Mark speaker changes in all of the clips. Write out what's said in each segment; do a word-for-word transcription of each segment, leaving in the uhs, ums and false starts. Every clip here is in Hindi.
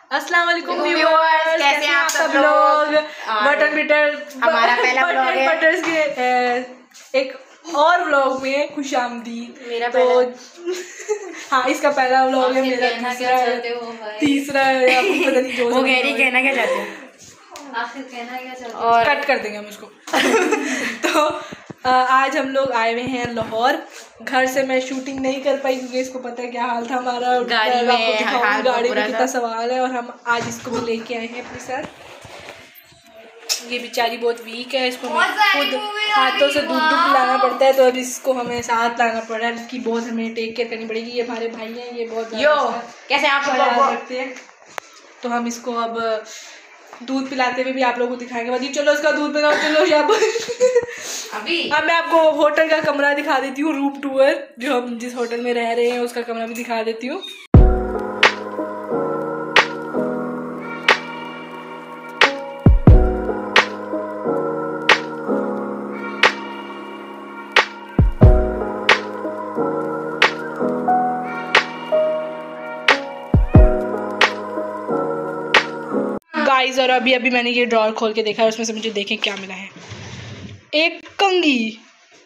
Speaker 1: अस्सलाम वालेकुम व्यूअर्स, कैसे हैं आप सब लोग। बटन बिटर
Speaker 2: हमारा पहला व्लॉग है
Speaker 1: बटर्स के एक और व्लॉग में खुशामदीद।
Speaker 2: मेरा
Speaker 1: तो हाँ, इसका पहला व्लॉग है, मेरा तीसरा तीसरा है, आपको पता नहीं जो
Speaker 2: वो कह रही कहना क्या चाहते हो,
Speaker 1: आखिर कहना क्या चाहते हो, और कट कर देंगे हम उसको। तो आज हम लोग आए हुए हैं लाहौर। घर से मैं शूटिंग नहीं कर पाई क्योंकि इसको पता है क्या हाल था हमारा
Speaker 2: गाड़ी में,
Speaker 1: हाँ, गाड़ी में कितना सवाल है, और हम आज इसको भी लेके आए हैं अपने साथ। ये बेचारी बहुत वीक है, इसको खुद हाथों से दूध दूध पिलाना पड़ता है, तो अब इसको हमें साथ लाना पड़ रहा है। इसकी बहुत हमें टेक केयर करनी पड़ेगी। ये हमारे भाई हैं, ये बहुत
Speaker 2: यो कैसे आप
Speaker 1: ख्याल रखते हैं, तो हम इसको अब दूध पिलाते हुए भी आप लोगों को दिखाएंगे। बदी चलो इसका दूध पिलाओ, चलो यहाँ अभी अब मैं आपको होटल का कमरा दिखा देती हूँ, रूम टूर, जो हम जिस होटल में रह रहे हैं उसका कमरा भी दिखा देती हूँ। गाइस, और अभी अभी मैंने ये ड्रॉर खोल के देखा है, उसमें से मुझे देखें क्या मिला है। एक कंघी,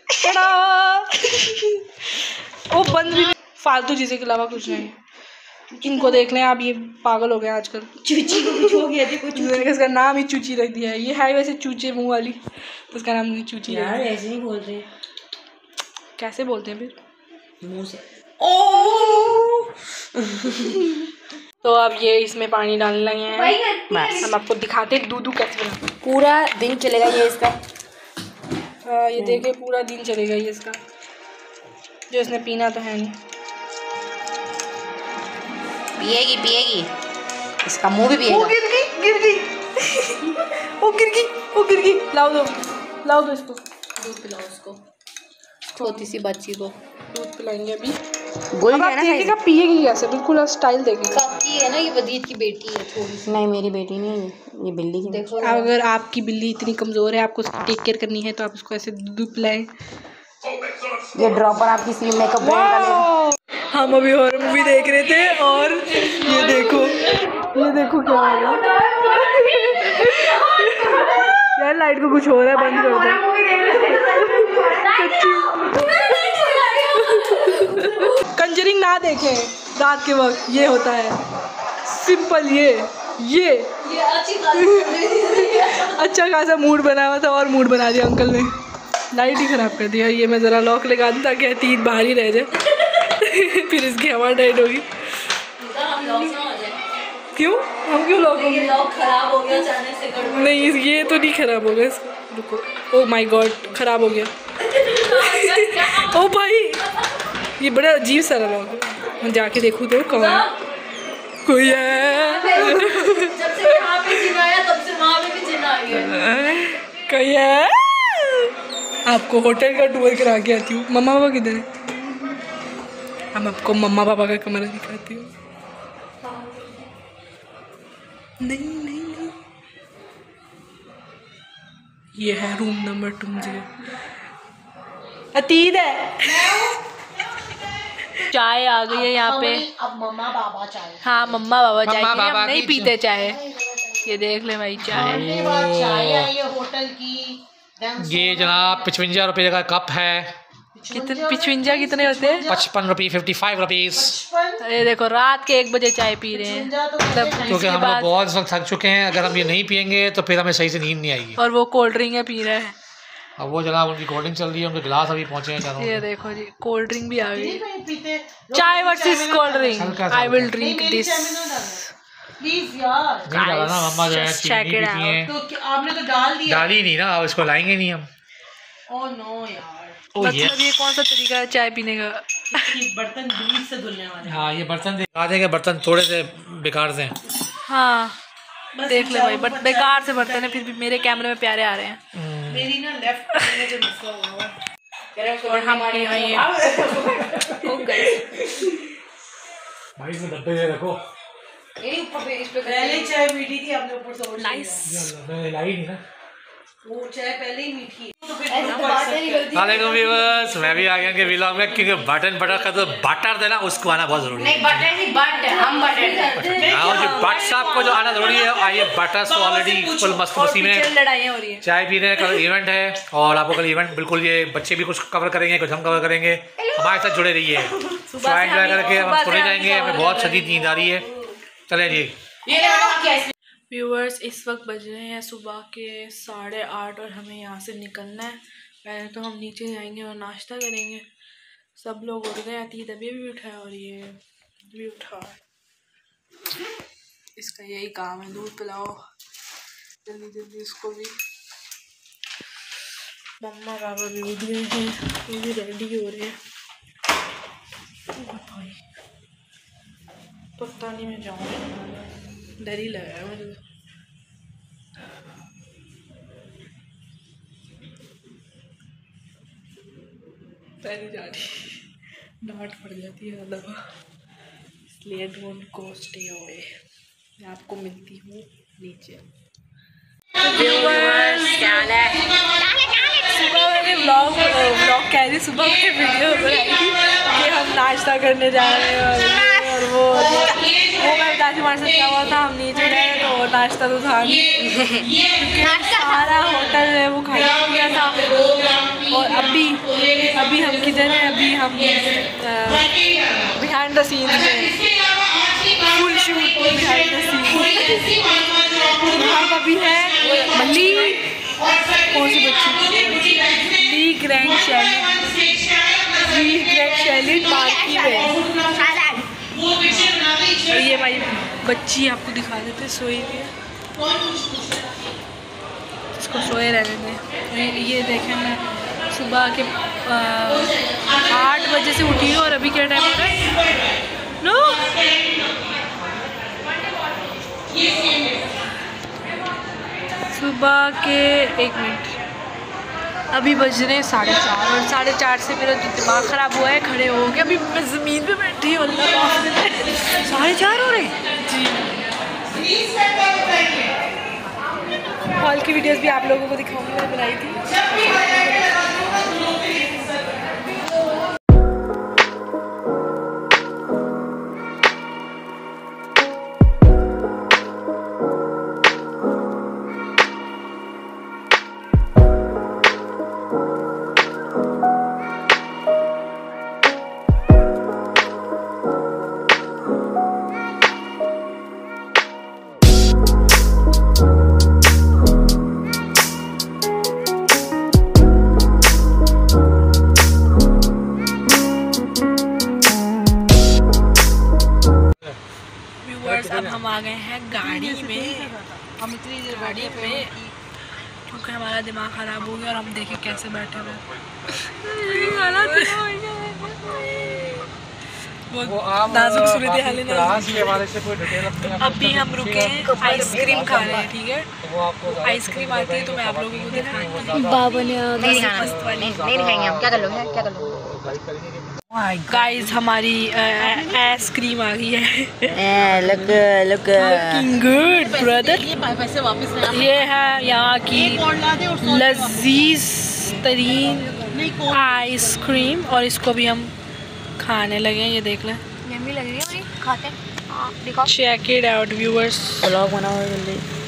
Speaker 1: वो बंद भी, फालतू चीज़ों के अलावा कुछ नहीं। इनको देख लें आप, ये पागल हो गए आजकल। चूची को कुछ हो गया थी, कुछ इसका नाम ही चूची रख दिया है। ये है वैसे चूचे मुंह वाली, तो उसका नाम नहीं चूची रख दिया।
Speaker 2: ऐसे नहीं बोलते,
Speaker 1: कैसे बोलते हैं फिर?
Speaker 2: मुंह से।
Speaker 1: ओ तो अब ये इसमें पानी डालने लगे हैं, बस हम आपको दिखाते हैं दूध कैसे बनाते हैं।
Speaker 2: पूरा दिन चलेगा ये इसका।
Speaker 1: हाँ, ये देखिए पूरा दिन चलेगा ये इसका, जो इसने पीना तो है नहीं।
Speaker 2: पिएगी पिएगी, इसका मुंह भी पिएगा।
Speaker 1: वो गिर गई गिर गई वो गिर गई वो गिर गई लाओ दो लाओ दो इसको,
Speaker 2: दूध पिलाओ उसको, छोटी सी बच्ची को
Speaker 1: दूध पिलाएंगे अभी।
Speaker 2: गोली
Speaker 1: आप देखिएगा पिएगी कैसे, बिल्कुल स्टाइल देखिएगा।
Speaker 2: आपकी है ना, ये वदीद की बेटी है थोड़ी सी। नहीं मेरी बेटी नहीं है, ये बिल्ली की। देखो
Speaker 1: अगर आपकी बिल्ली इतनी कमज़ोर है, आपको उसकी टेक केयर करनी है, तो आप उसको ऐसे दूध पिलाएं।
Speaker 2: ये ड्रॉपर आपकी सी मेकअप ब्रांड का ले।
Speaker 1: हम अभी हॉरर मूवी देख रहे थे, और ये देखो ये देखो क्या हो रहा है यार, लाइट को कुछ हो रहा है, बंद कर दो। कंजरिंग ना देखें रात के वक्त, ये होता है सिंपल। ये ये अच्छा खासा मूड बना हुआ था, और मूड बना दिया अंकल ने, लाइट ही ख़राब कर दिया। ये मैं ज़रा लॉक लगा दूँ ताकि हतीत बाहर ही रह जाए फिर इसकी हवा टाइट होगी। क्यों हम क्यों लॉक होंगे?
Speaker 2: लॉक खराब हो गया अचानक से, गड़बड़।
Speaker 1: नहीं ये तो नहीं खराब होगा, रुको। ओ माय गॉड, खराब हो गया ओ भाई, ये बड़ा अजीब सा लॉक है। मैं जाके देखूँ तो कौन कोई है।
Speaker 2: जब से यहाँ पे जिन आया तब से वहाँ पे भी जिन आ गया।
Speaker 1: कोई है? आपको होटल का टूर करा के आती हूँ। मम्मा पापा किधर है? हम आपको मम्मा पापा का कमरा दिखाती हूँ। नहीं नहीं नहीं, ये है रूम नंबर टू। मुझे अतीत है। चाय आ गई है यहाँ पे।
Speaker 2: अब मम्मा बाबा चाय।
Speaker 1: हाँ मम्मा बाबा चाय,
Speaker 3: मम्मा बाबा
Speaker 1: हम नहीं पीते चाय। ये देख ले भाई चाय,
Speaker 2: चाय आई है होटल की।
Speaker 3: ये जनाब पचवंजा रुपये का कप है।
Speaker 1: कितने पिचवंजा कितने होते हैं?
Speaker 3: पचपन रुपये फिफ्टी फाइव रुपीज।
Speaker 1: अरे देखो रात के एक बजे चाय पी रहे हैं, मतलब
Speaker 3: क्योंकि हम लोग बहुत इस वक्त थक चुके हैं। अगर हम ये नहीं पियेंगे तो फिर हमें सही से नींद नहीं आएगी।
Speaker 1: और वो कोल्ड ड्रिंक है पी रहा है।
Speaker 3: अब वो जनाब उनकी कोल्ड ड्रिंक चल रही है, उनके गिलास अभी पहुंचे हैं।
Speaker 1: ये देखो जी, कोल्ड ड्रिंक भी आ गई। चाय versus cold drink, I will drink this.
Speaker 2: Please यार
Speaker 3: नहीं डाला ना मम्मा, जो है चीनी पीती हैं।
Speaker 2: तो आपने तो डाल दिया।
Speaker 3: डाली नहीं ना, अब इसको लाएंगे नहीं हम।
Speaker 2: ओह नो यार,
Speaker 1: मतलब ये कौन सा तरीका है चाय पीने का?
Speaker 2: बर्तन ब्लीच से धुलने वाले।
Speaker 3: हाँ ये बर्तन दिखा देंगे, बर्तन थोड़े से बेकार से।
Speaker 1: हाँ देख ले भाई, बट बेकार से बर्तन है, फिर भी मेरे कैमरे में प्यारे आ रहे हैं।
Speaker 2: मेरी ना लेफ्ट में जो मसला हुआ है,
Speaker 1: और हम ये ये
Speaker 3: भाई इसमें डब्बे दे रखो।
Speaker 2: पहले चाय मीठी थी, आपने ऊपर से
Speaker 1: नाइस।
Speaker 3: लाई नहीं ना,
Speaker 2: वो चाय पहले ही मीठी है। तो फिर
Speaker 3: वालेकुम व्यूअर्स, मैं भी आ गया कि व्लॉग में, क्योंकि बटन बटर का तो बटर देना उसको आना बहुत जरूरी है।
Speaker 2: नहीं बटर नहीं बट, हम बटर
Speaker 3: हाँ जो बट साहब को जो आना जरूरी है। आइए बटर्स तो ऑलरेडी फुल मस्त मस्ती में
Speaker 1: लड़ाइयाँ हो रही हैं।
Speaker 3: चाय पी रहे हैं। कल इवेंट है और आपको कल इवेंट बिल्कुल, ये बच्चे भी कुछ कवर करेंगे, कुछ हम कवर करेंगे। हमारे साथ जुड़े रहिए, चाय एंजॉय करके हम सोने जाएंगे। हमें बहुत शदीद नींद आ रही है। चले जी
Speaker 1: व्यूअर्स, इस वक्त बज रहे हैं सुबह के साढ़े आठ और हमें यहाँ से निकलना है। पहले तो हम नीचे जाएंगे और नाश्ता करेंगे। सब लोग उठ गए, अतीत अभी भी उठा है और ये भी उठा है। इसका यही काम है, दूध पिलाओ जल्दी जल्दी इसको भी। मम्मा पापा भी उठ गए हैं, ये भी रेडी हो रहे हैं। पता नहीं मैं जाऊँगी, डर ही लग रहा है मुझे। पहले जा रही डांट पड़ जाती है दफा, इसलिए डोंट गो स्टे अवे। मैं आपको मिलती हूँ नीचे। सुबह मैंने व्लॉग व्लॉग कह रही सुबह में वीडियो बनाई थी कि हम नाश्ता करने जा रहे हैं और वो वो मैं बताती हमारे साथ क्या हुआ था। हम नीचे गए तो नाश्ता तो था क्योंकि सारा होटल है वो खाया गया था। और अभी अभी हम किधर हैं? अभी हम बिहाइंड द सीन्स में, full shoot behind the scenes. हम अभी हैं मल्ली, कौन सी बच्ची? ली ग्रैंड शैली, ली ग्रैंड शैली पार्की में। और ये भाई बच्ची आपको दिखा देते, सोई हुई है, इसको सोए रहने दें। ये देखें, मैं सुबह के आठ बजे से उठी हूँ और अभी क्या टाइम हो रहा है? नो सुबह के एक मिनट अभी बज रहे हैं साढ़े चार और साढ़े चार से मेरा जो दिमाग ख़राब हुआ है, खड़े हो गया। अभी मैं ज़मीन पे बैठी हूँ, अल्लाह साढ़े चार हो रहे जी। हॉल की वीडियोस भी आप लोगों को दिखाऊंगी, मैंने बनाई थी। अब हम आ गए हैं गाड़ी में, हम इतनी देर गाड़ी पे क्योंकि हमारा दिमाग ख़राब हो गया और हम देखे कैसे बैठे हुए। नाजुक सूरत हाल है। अभी हम रुके आइसक्रीम खा रहे हैं, ठीक है? आइसक्रीम आती है तो मैं आप लोगों को दिखाऊंगी। बाबा ने नहीं दिखाएंगे हम, क्या कर लोगे क्या कर लोगे गाइस। हमारी आइसक्रीम आ गई है।
Speaker 2: Look look
Speaker 1: good brother.
Speaker 2: पैसे वापस
Speaker 1: ये है यहाँ की लजीज तरीन आइसक्रीम और इसको भी हम खाने लगे हैं। ये देख लें,
Speaker 2: यम्मी लग रही है, खाते हैं। दिखाओ,
Speaker 1: check it out viewers.
Speaker 2: Vlog बनाओ जल्दी।